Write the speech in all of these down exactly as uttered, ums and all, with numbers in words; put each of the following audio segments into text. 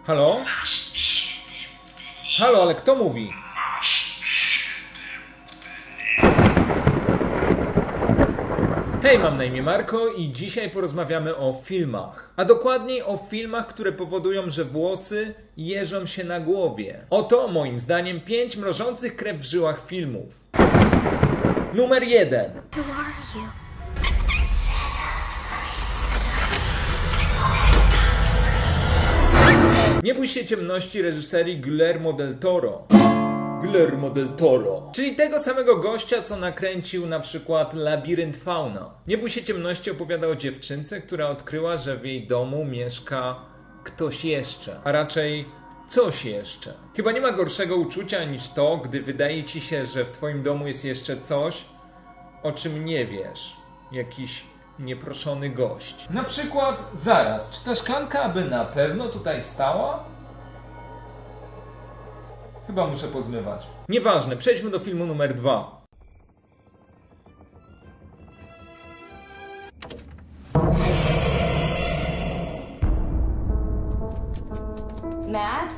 Halo? Halo, ale kto mówi? Hej, mam na imię Marko i dzisiaj porozmawiamy o filmach. A dokładniej o filmach, które powodują, że włosy jeżą się na głowie. Oto, moim zdaniem, pięć mrożących krew w żyłach filmów. Numer jeden. Who are you? Nie bój się ciemności reżyserii Guillermo del Toro. Guillermo del Toro. Czyli tego samego gościa, co nakręcił na przykład Labirynt Fauna. Nie bój się ciemności opowiada o dziewczynce, która odkryła, że w jej domu mieszka ktoś jeszcze. A raczej coś jeszcze. Chyba nie ma gorszego uczucia niż to, gdy wydaje ci się, że w twoim domu jest jeszcze coś, o czym nie wiesz. Jakiś nieproszony gość. Na przykład, zaraz, czy ta szklanka aby na pewno tutaj stała? Chyba muszę pozmywać. Nieważne, przejdźmy do filmu numer dwa. Matt?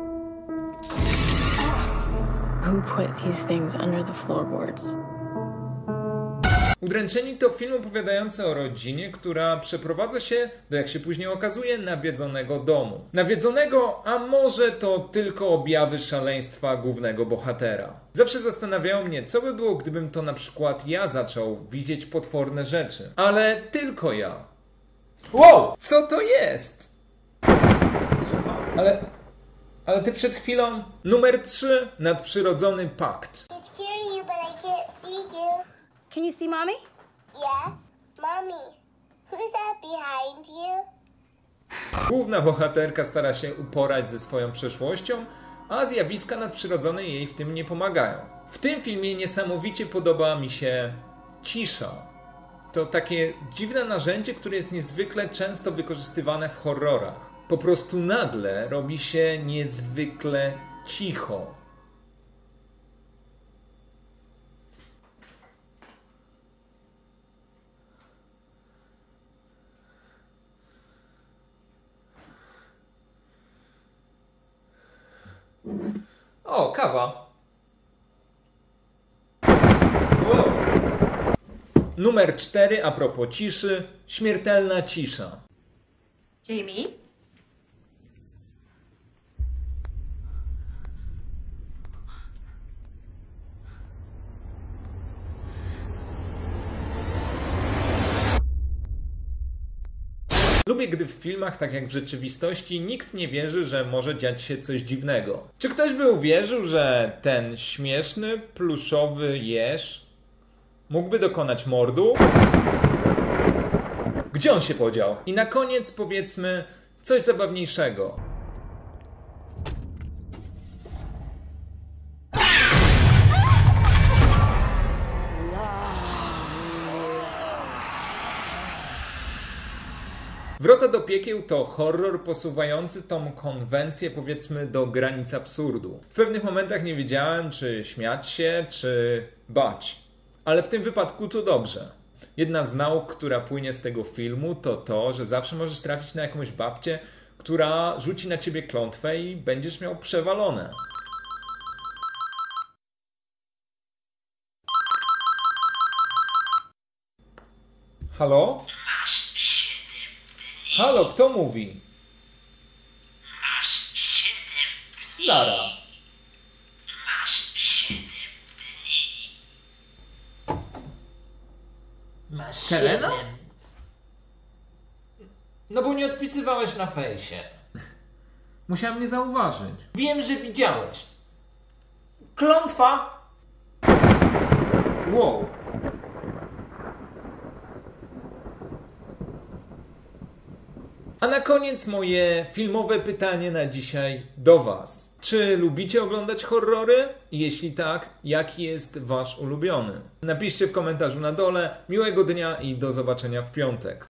Who put these things under the floorboards? Udręczeni to film opowiadający o rodzinie, która przeprowadza się do, jak się później okazuje, nawiedzonego domu. Nawiedzonego, a może to tylko objawy szaleństwa głównego bohatera. Zawsze zastanawiało mnie, co by było, gdybym to na przykład ja zaczął widzieć potworne rzeczy. Ale tylko ja. Wow! Co to jest? Słucham, ale... Ale ty przed chwilą... Numer trzy. Nadprzyrodzony pakt. I can hear you, but I can't see you. Can you see Mommy? Yeah? Mommy, who's that behind you? Główna bohaterka stara się uporać ze swoją przeszłością, a zjawiska nadprzyrodzone jej w tym nie pomagają. W tym filmie niesamowicie podoba mi się cisza. To takie dziwne narzędzie, które jest niezwykle często wykorzystywane w horrorach. Po prostu nagle robi się niezwykle cicho. O, kawa. Wow. Numer cztery, a propos ciszy, śmiertelna cisza. Jamie? Lubię, gdy w filmach, tak jak w rzeczywistości, nikt nie wierzy, że może dziać się coś dziwnego. Czy ktoś by uwierzył, że ten śmieszny, pluszowy jeż mógłby dokonać mordu? Gdzie on się podział? I na koniec powiedzmy coś zabawniejszego. Wrota do piekieł to horror posuwający tą konwencję, powiedzmy, do granic absurdu. W pewnych momentach nie wiedziałem, czy śmiać się, czy bać. Ale w tym wypadku to dobrze. Jedna z nauk, która płynie z tego filmu, to to, że zawsze możesz trafić na jakąś babcię, która rzuci na ciebie klątwę i będziesz miał przewalone. Halo? Halo, kto mówi? Masz siedem dni. Zaraz. Masz siedem dni. Masz Selena? siedem. No bo nie odpisywałeś na fejsie. Musiałem nie zauważyć. Wiem, że widziałeś. Klątwa. Wow. A na koniec moje filmowe pytanie na dzisiaj do was. Czy lubicie oglądać horrory? Jeśli tak, jaki jest wasz ulubiony? Napiszcie w komentarzu na dole. Miłego dnia i do zobaczenia w piątek.